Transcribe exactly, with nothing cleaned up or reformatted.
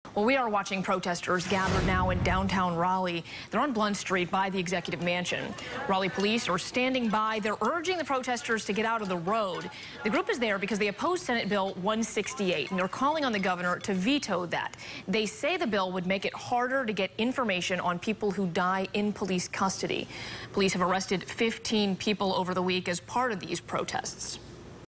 Well, we are watching protesters gathered now in downtown Raleigh. They're on Blunt Street by the Executive Mansion. Raleigh police are standing by. They're urging the protesters to get out of the road. The group is there because they oppose Senate Bill one sixty-eight, and they're calling on the governor to veto that. They say the bill would make it harder to get information on people who die in police custody. Police have arrested fifteen people over the week as part of these protests.